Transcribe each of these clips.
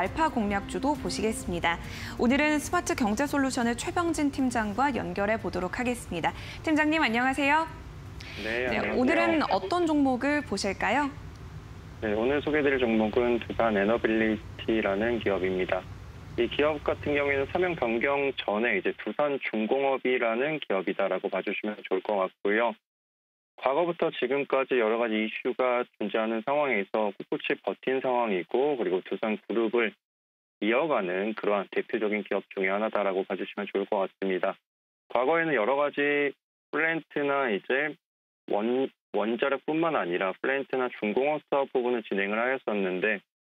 알파 공략주도 보시겠습니다. 오늘은 스마트 경제 솔루션의 최병진 팀장과 연결해 보도록 하겠습니다. 팀장님 안녕하세요. 네, 안녕하세요. 오늘은 어떤 종목을 보실까요? 네, 오늘 소개해드릴 종목은 두산 에너빌리티라는 기업입니다. 이 기업 같은 경우에는 사명 변경 전에 이제 두산중공업이라는 기업이다라고 봐주시면 좋을 것 같고요. 과거부터 지금까지 여러 가지 이슈가 존재하는 상황에서 꿋꿋이 버틴 상황이고, 그리고 두산그룹을 이어가는 그러한 대표적인 기업 중에 하나다라고 봐주시면 좋을 것 같습니다. 과거에는 여러 가지 플랜트나 이제 원자력뿐만 아니라 플랜트나 중공업 사업 부분을 진행을 하였었는데,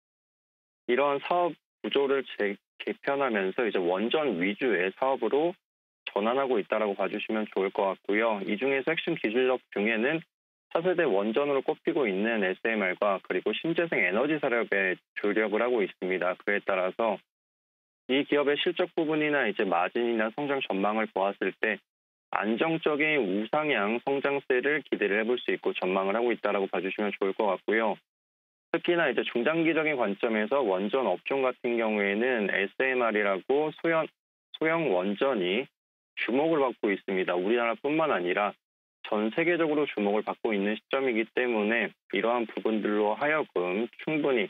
이러한 사업 구조를 개편하면서 이제 원전 위주의 사업으로 전환하고 있다라고 봐주시면 좋을 것 같고요. 이 중에서 핵심 기술력 중에는 차세대 원전으로 꼽히고 있는 SMR과 그리고 신재생 에너지 사업에 주력을 하고 있습니다. 그에 따라서 이 기업의 실적 부분이나 이제 마진이나 성장 전망을 보았을 때 안정적인 우상향 성장세를 기대를 해볼 수 있고 전망을 하고 있다라고 봐주시면 좋을 것 같고요. 특히나 이제 중장기적인 관점에서 원전 업종 같은 경우에는 SMR이라고 소형 원전이 주목을 받고 있습니다. 우리나라뿐만 아니라 전 세계적으로 주목을 받고 있는 시점이기 때문에 이러한 부분들로 하여금 충분히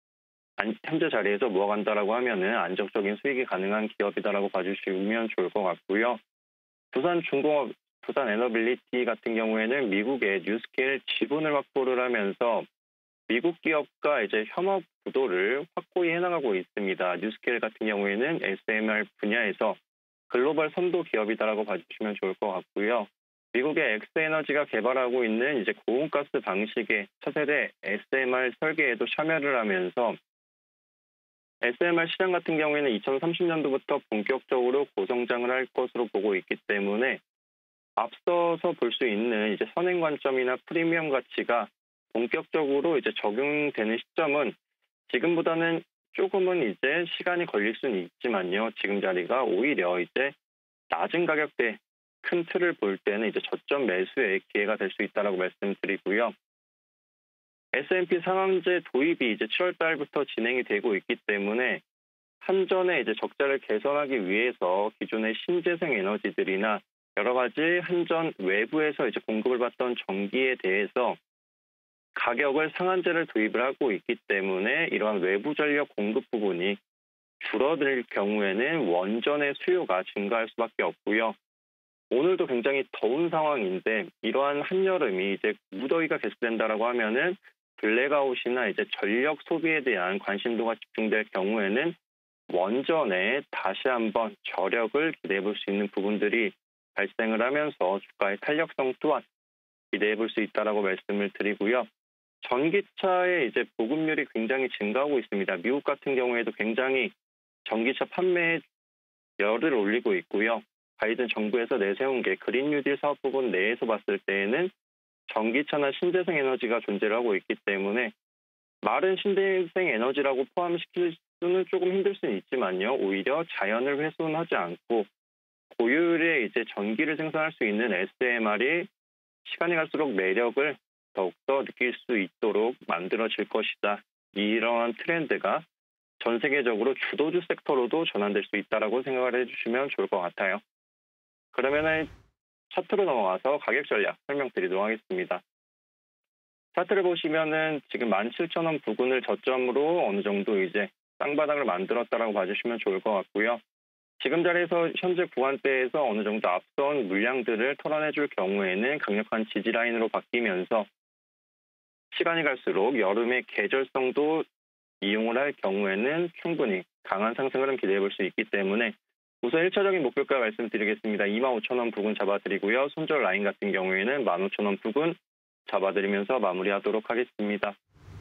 현재 자리에서 모아간다라고 하면은 안정적인 수익이 가능한 기업이다라고 봐주시면 좋을 것 같고요. 두산중공업, 두산에너빌리티 같은 경우에는 미국의 뉴스케일 지분을 확보를 하면서 미국 기업과 이제 협업 구도를 확고히 해나가고 있습니다. 뉴스케일 같은 경우에는 SMR 분야에서 글로벌 선도 기업이다라고 봐주시면 좋을 것 같고요. 미국의 엑스에너지가 개발하고 있는 이제 고온가스 방식의 차세대 SMR 설계에도 참여를 하면서 SMR 시장 같은 경우에는 2030년도부터 본격적으로 고성장을 할 것으로 보고 있기 때문에 앞서서 볼 수 있는 이제 선행 관점이나 프리미엄 가치가 본격적으로 이제 적용되는 시점은 지금보다는 조금은 이제 시간이 걸릴 수는 있지만요. 지금 자리가 오히려 이제 낮은 가격대 큰 틀을 볼 때는 이제 저점 매수의 기회가 될 수 있다라고 말씀드리고요. S&P 상한제 도입이 이제 7월 달부터 진행이 되고 있기 때문에 한전의 이제 적자를 개선하기 위해서 기존의 신재생 에너지들이나 여러 가지 한전 외부에서 이제 공급을 받던 전기에 대해서 가격을 상한제를 도입을 하고 있기 때문에 이러한 외부 전력 공급 부분이 줄어들 경우에는 원전의 수요가 증가할 수밖에 없고요. 오늘도 굉장히 더운 상황인데 이러한 한여름이 이제 무더위가 계속된다라고 하면은 블랙아웃이나 이제 전력 소비에 대한 관심도가 집중될 경우에는 원전에 다시 한번 저력을 기대해 볼 수 있는 부분들이 발생을 하면서 주가의 탄력성 또한 기대해 볼 수 있다라고 말씀을 드리고요. 전기차의 이제 보급률이 굉장히 증가하고 있습니다. 미국 같은 경우에도 굉장히 전기차 판매에 열을 올리고 있고요. 바이든 정부에서 내세운 게 그린 뉴딜 사업 부분 내에서 봤을 때에는 전기차나 신재생 에너지가 존재를 하고 있기 때문에 말은 신재생 에너지라고 포함시킬 수는 조금 힘들 수는 있지만요. 오히려 자연을 훼손하지 않고 고효율의 이제 전기를 생산할 수 있는 SMR이 시간이 갈수록 매력을 더욱더 느낄 수 있도록 만들어질 것이다. 이러한 트렌드가 전 세계적으로 주도주 섹터로도 전환될 수 있다라고 생각을 해주시면 좋을 것 같아요. 그러면은 차트로 넘어가서 가격 전략 설명드리도록 하겠습니다. 차트를 보시면은 지금 17,000원 부근을 저점으로 어느 정도 이제 쌍바닥을 만들었다라고 봐주시면 좋을 것 같고요. 지금 자리에서 현재 구간대에서 어느 정도 앞선 물량들을 털어내줄 경우에는 강력한 지지 라인으로 바뀌면서 시간이 갈수록 여름의 계절성도 이용을 할 경우에는 충분히 강한 상승 흐름 기대해 볼 수 있기 때문에 우선 1차적인 목표가 말씀드리겠습니다. 25,000원 부근 잡아드리고요. 손절 라인 같은 경우에는 15,000원 부근 잡아드리면서 마무리하도록 하겠습니다.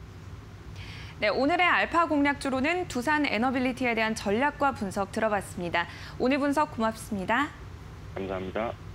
네, 오늘의 알파 공략주로는 두산 에너빌리티에 대한 전략과 분석 들어봤습니다. 오늘 분석 고맙습니다. 감사합니다.